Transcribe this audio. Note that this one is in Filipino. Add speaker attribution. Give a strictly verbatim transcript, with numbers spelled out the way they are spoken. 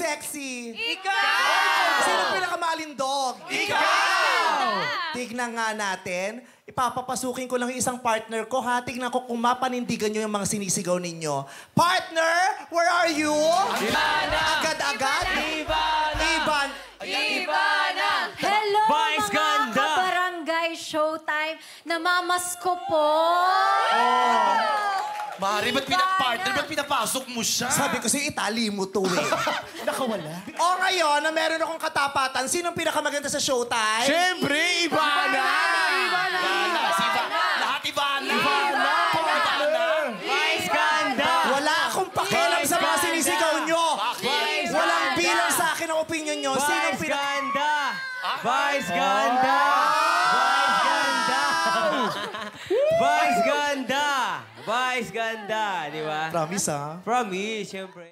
Speaker 1: pinakamaka-sexy?
Speaker 2: Ikaw!
Speaker 1: Sino pinakamalindog?
Speaker 2: Ikaw!
Speaker 1: Tignan nga natin. Ipapapasukin ko lang yung isang partner ko, ha? Tignan ko kung mapanindigan nyo yung mga sinisigaw ninyo. Partner, where are you?
Speaker 2: Ivana!
Speaker 1: Agad-agad?
Speaker 2: Ivana!
Speaker 1: Ivan!
Speaker 2: Ivana!
Speaker 3: Hello,
Speaker 2: Vice
Speaker 3: mga
Speaker 2: ganda!
Speaker 3: kabarangay showtime. Namamas ko po.
Speaker 4: Mari, ba't pinag-partner? Ba't pinapasok mo siya?
Speaker 1: Sabi ko sa'yo, itali mo to eh. Nakawala. O ngayon, na meron akong katapatan, sinong pinakamaganda sa showtime?
Speaker 4: Siyempre, Ivana!
Speaker 2: Ivana!
Speaker 4: Si Ivana! Lahat Ivana!
Speaker 2: Ivana!
Speaker 4: Ivana!
Speaker 2: Vice ganda!
Speaker 1: Wala akong pakialam sa mga
Speaker 2: Vice
Speaker 1: sinisigaw nyo.
Speaker 4: Bakit?
Speaker 1: Walang
Speaker 2: ganda!
Speaker 1: bilang sa akin ang opinion nyo. Sinong
Speaker 2: Vice
Speaker 1: pinaka...
Speaker 2: ganda! Vice ganda! Vice ganda! Vice ganda! Vice ganda! Di ba?
Speaker 1: Promise, ha?
Speaker 2: Promise, siyempre.